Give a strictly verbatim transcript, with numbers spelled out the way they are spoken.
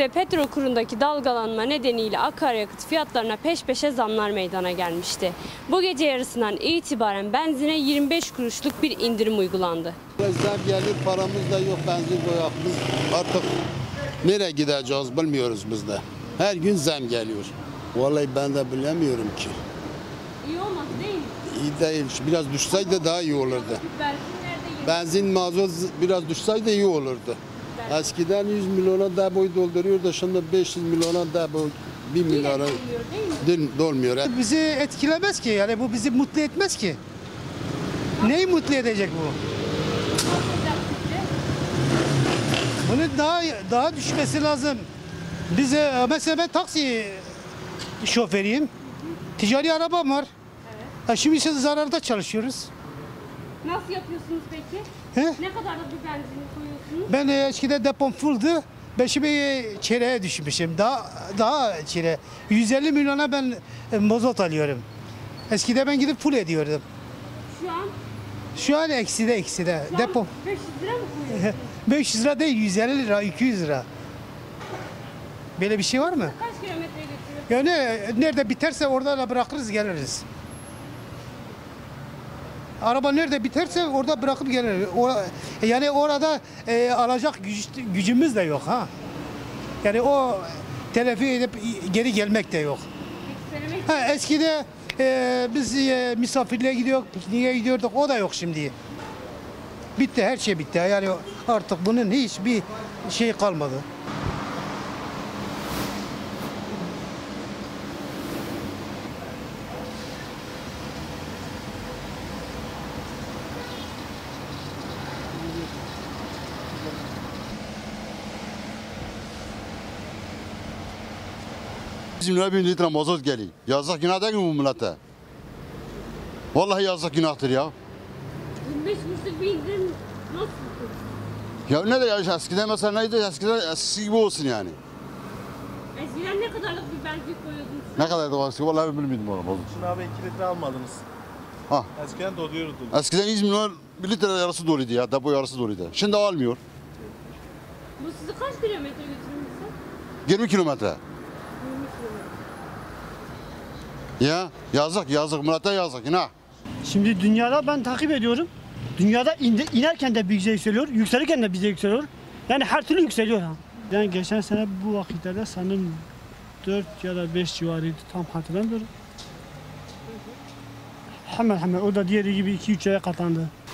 ve petrol kurundaki dalgalanma nedeniyle akaryakıt fiyatlarına peş peşe zamlar meydana gelmişti. Bu gece yarısından itibaren benzine yirmi beş kuruşluk bir indirim uygulandı. Zam gelir, paramız da yok, benzin koyakımız artık nereye gideceğiz bilmiyoruz biz de. Her gün zam geliyor. Vallahi ben de bilemiyorum ki. İyi olmadı değil mi? İyi değil. Biraz düşseydi daha iyi olurdu. Benzin, mazot biraz düşseydi iyi olurdu. Eskiden yüz milyona depoyu dolduruyor da şimdi beş yüz milyona depo bir milyara dolmuyor. Bizi etkilemez ki, yani bu bizi mutlu etmez ki. Neyi mutlu edecek bu? Bunun daha daha düşmesi lazım. Bize mesela ben taksi şoförüyüm. Ticari arabam var. Evet. Şimdi işte zararda çalışıyoruz. Nasıl yapıyorsunuz peki? He? Ne kadar da bir benzin koyuyorsunuz? Ben e, eskiden depom fulldu. Ben şimdi çeyreğe düşmüşüm. Daha daha çeyreğe. yüz elli milyona ben e, mazot alıyorum. Eskiden ben gidip full ediyordum. Şu an? Şu an ekside ekside. Şu Depo. an beş yüz lira mı koyuyorsunuz? beş yüz lira değil, yüz elli lira, iki yüz lira. Böyle bir şey var mı? Kaç kilometre götürüyor? Yani nerede biterse orada da bırakırız geliriz. Araba nerede biterse orada bırakıp geliriz. O, yani orada e, alacak güç, gücümüz de yok ha. Yani o telafi edip geri gelmek de yok. Ha, eskide e, biz e, misafirliğe gidiyorduk, pikniğe gidiyorduk, o da yok şimdi. Bitti, her şey bitti. Yani artık bunun hiçbir şey kalmadı. Bizim lira bir litre mazot geliyor. Yazık günah değil mi bu millete? Vallahi yazık günahtır ya. yirmi beş kuruşluk bir indirim nasıl? Ya ne de ya eskiden mesela neydi eskiden eskisi gibi olsun yani. Eskiden ne kadarlık bir benzin koyuyordunuz? Ne kadar da eski vallahi bilmiyorum onu mazot. Şunu abi iki litre almadınız. Ha. Eskiden doluyordu. Eskiden yüz milyon bir litre yarısı doluydu ya, depo yarısı doluydu. Şimdi almıyor. Bu sizi kaç kilometre götürmüşse? yirmi kilometre. Ya yazık yazık millete yazık yine. Şimdi dünyada ben takip ediyorum. Dünyada indi, inerken de bize yükseliyor, yükselirken de bize yükseliyor. Yani her türlü yükseliyor. Ha. Yani geçen sene bu vakitlerde sanırım dört ya da beş civarıydı, tam hatırlamıyorum. Hemen hemen o da diğeri gibi iki üç aya katlandı.